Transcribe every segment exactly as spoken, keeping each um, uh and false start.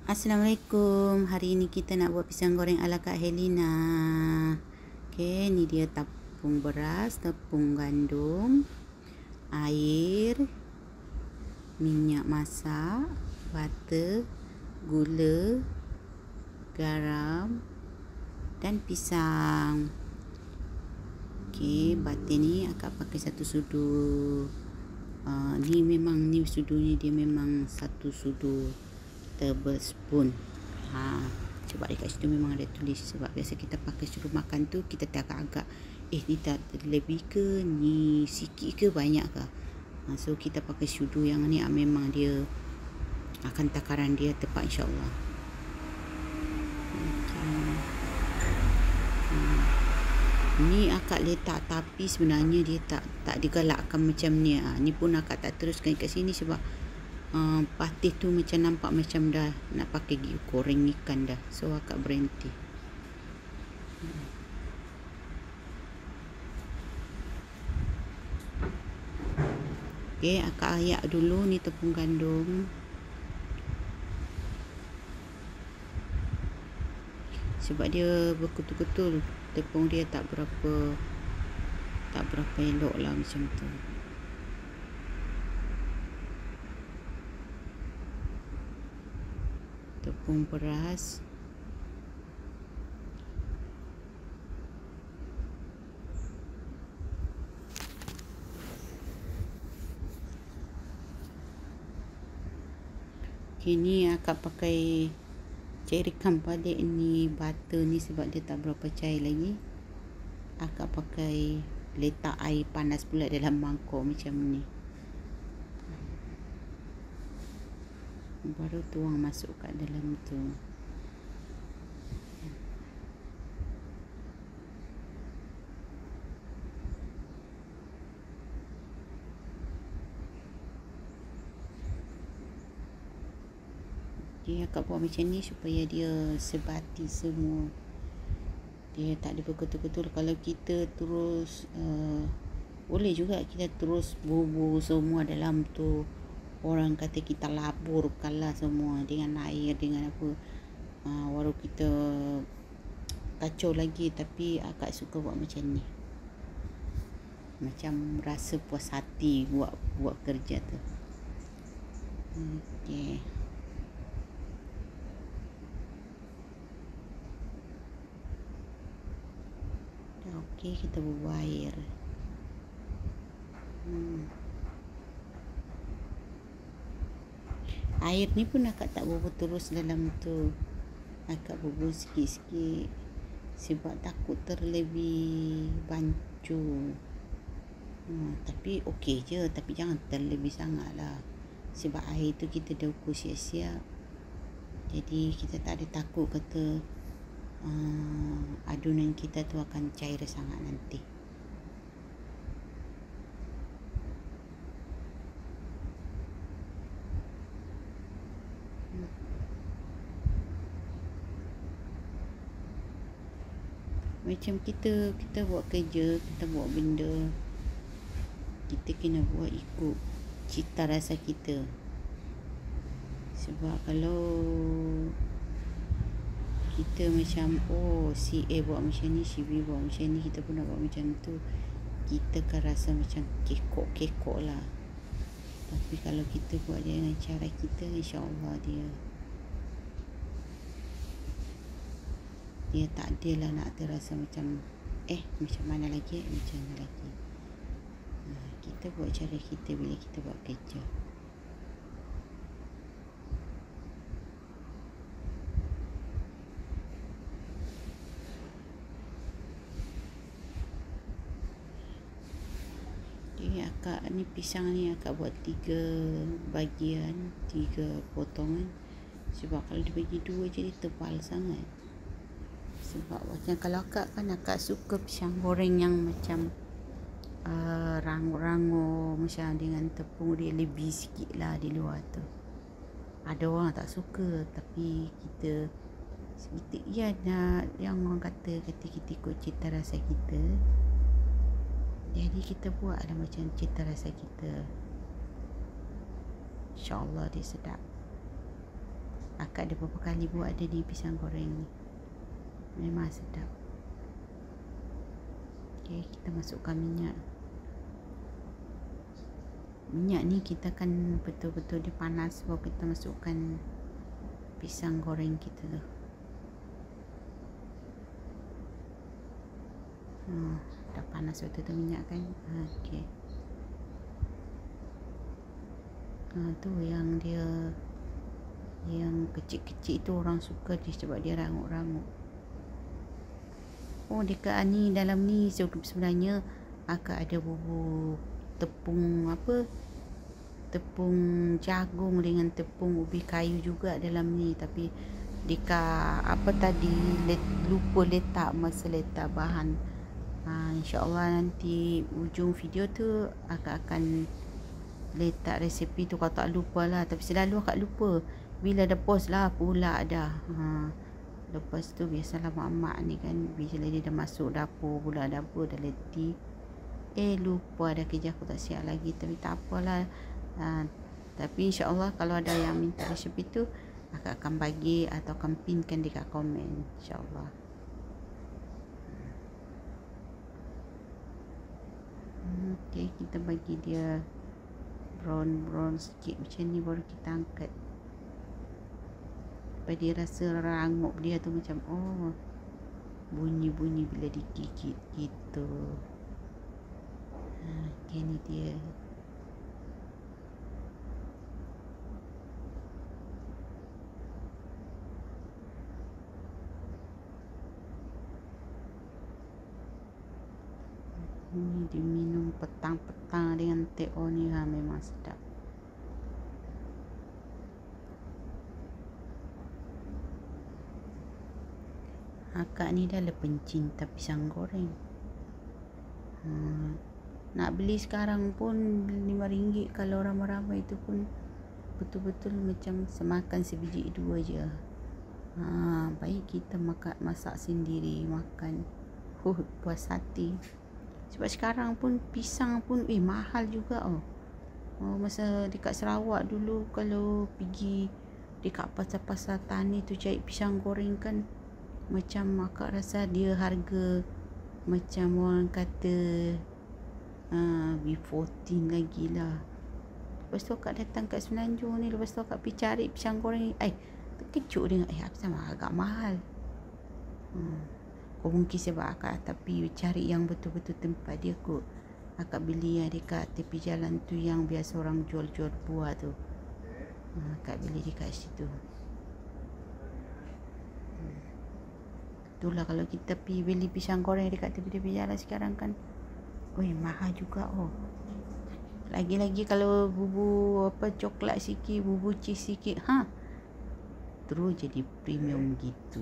Assalamualaikum. Hari ini kita nak buat pisang goreng ala Kak Helina. Okey, ni dia tepung beras, tepung gandum, air, minyak masak, butter, gula, garam dan pisang. Okey, butter ni akak pakai satu sudu. Uh, ni memang ni sudu ni dia memang satu sudu tablespoon. Ha, sebab dekat situ memang ada tulis. Sebab biasa kita pakai suruh makan tu, kita agak-agak eh ni tak lebih ke, ni sikit ke, banyak ke. Ha, so kita pakai sudu yang ni, memang dia akan takaran dia tepat, insyaAllah. Okay. Hmm. Ni akak letak, tapi sebenarnya dia tak tak digalakkan macam ni. Ha, ni pun akak tak teruskan kat sini sebab Uh, patih tu macam nampak macam dah nak pakai goreng ikan dah. So akak berhenti. Okay, akak ayak dulu ni tepung gandum. Sebab dia berkutul-kutul, tepung dia tak berapa tak berapa elok lah macam tu. Tepung beras, kini akak pakai cairkan balik ni butter ni sebab dia tak berapa cair lagi. Akak pakai letak air panas pula dalam mangkuk macam ni, baru tuang masuk kat dalam tu. Dia akak buat macam ni supaya dia sebati semua. Dia tak ada berketul-ketul. Kalau kita terus uh, boleh juga kita terus bubur semua dalam tu, orang kata kita laburkanlah semua dengan air, dengan apa, uh, walau kita kacau lagi. Tapi akak suka buat macam ni, macam rasa puas hati buat buat kerja tu. Okey. Dah okey, kita bubuh air. Hmm. Air ni pun akak tak bubuh terus dalam tu. Akak bubuh sikit-sikit sebab takut terlebih bancuh. Hmm, tapi okey je, tapi jangan terlebih sangat lah. Sebab air tu kita dah ukur siap-siap. Jadi kita tak ada takut kata uh, adunan kita tu akan cair sangat nanti. Hmm. Macam kita kita buat kerja, kita buat benda, kita kena buat ikut cita rasa kita. Sebab kalau kita macam oh si A buat macam ni, si B buat macam ni, kita pun nak buat macam tu, kita akan rasa macam kekok-kekok lah. Tapi kalau kita buat dia dengan cara kita, insyaAllah dia dia tak adalah nak terasa macam eh macam mana lagi, macam mana lagi. Nah, kita buat cara kita bila kita buat kerja. Jadi akak ni pisang ni akak buat tiga bagian, tiga potongan. Sebab kalau dibagi dua je dia tebal sangat. Sebab macam kalau akak kan akak suka pisang goreng yang macam uh, rangup-rangup, macam dengan tepung dia lebih sikit lah di luar tu. Ada orang tak suka, tapi kita kita ya nak yang orang kata kata kita ikut cita rasa kita. Jadi kita buat lah macam cita rasa kita. InsyaAllah dia sedap. Akak ada beberapa kali buat ada di pisang goreng ni. Memang sedap. Okay, kita masukkan minyak. Minyak ni kita akan betul-betul dia panas baru kita masukkan pisang goreng kita tu. Hmm, dah panas betul tu minyak kan. Okey. Ha, tu yang dia yang kecil-kecil tu orang suka dia sebab dia rangup-rangup. Oh, dekat ni dalam ni sebenarnya akak ada bubur tepung apa? Tepung jagung dengan tepung ubi kayu juga dalam ni, tapi dekat apa tadi let, lupa letak masa letak bahan. Ha, InsyaAllah nanti ujung video tu akak akan letak resepi tu kalau tak lupa lah. Tapi selalu akak lupa. Bila dah post lah pula dah. Ha, lepas tu biasalah mak-mak ni kan, bila dia dah masuk dapur pula dapur dah letih. Eh lupa dah kerja aku tak siap lagi. Tapi tak apalah. Ha, tapi insyaAllah kalau ada yang minta resepi tu akak akan bagi atau akan pinkan dekat komen insyaAllah. Okay, kita bagi dia brown-brown sikit macam ni baru kita angkat. Supaya dia rasa rangup dia tu macam oh bunyi-bunyi bila digigit gitu. Ha, okay, ni dia. Ni diminum petang-petang dengan teh o ni, ha, memang sedap. Akak ni dah lah pencinta pisang goreng. Hmm, nak beli sekarang pun lima ringgit, kalau ramai-ramai tu pun betul-betul macam semakan sebiji dua je. Ha, baik kita makan, masak sendiri makan. Huh, puas hati. Sebab sekarang pun pisang pun eh mahal juga oh. Oh, masa dekat Sarawak dulu kalau pergi dekat pasar-pasar tani tu cari pisang goreng kan, macam akak rasa dia harga macam orang kata uh, B fourteen lagi lah. Lepas tu akak datang kat Semenanjung ni, lepas tu akak pergi cari pisang goreng, eh terkejut dengan eh apa sama agak mahal. Hmm. Oh, mungkin sebab akak tapi cari yang betul-betul tempat dia kot. Akak beli yang dekat tepi jalan tu yang biasa orang jual-jual buah tu. Ha, akak beli dekat situ. Hmm. Itulah kalau kita pergi beli pisang goreng dekat tepi-tepi jalan sekarang kan. Oi, mahal juga oh. Lagi-lagi kalau bubur apa coklat sikit, bubur cheese sikit, ha. Terus jadi premium gitu.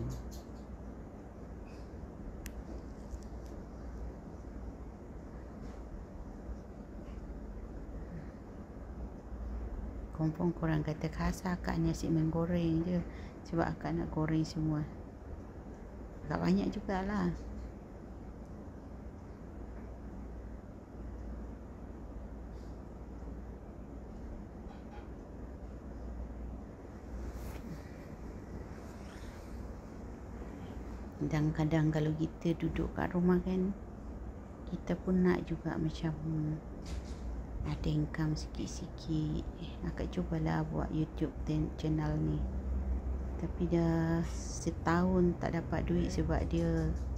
Confirm korang kata kasar, akak ni asyik main goreng je. Sebab akak nak goreng semua. Akak banyak jugalah. Kadang-kadang kalau kita duduk kat rumah kan, kita pun nak juga macam ada income sikit-sikit. Akak cubalah buat YouTube channel ni, tapi dah setahun tak dapat duit sebab dia